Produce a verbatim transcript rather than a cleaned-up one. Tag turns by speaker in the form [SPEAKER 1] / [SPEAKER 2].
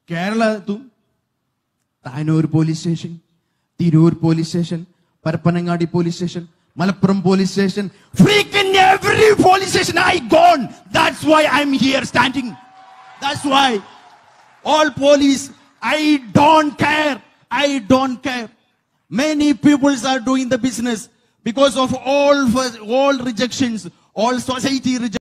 [SPEAKER 1] Kerala tu, Tainur police station, Tirur police station, Parapanangadi police station, Malappuram police station, freaking every police station I gone. That's why I'm here standing. That's why. All police, I don't care. I don't care. Many people are doing the business because of all, all rejections, all society rejections.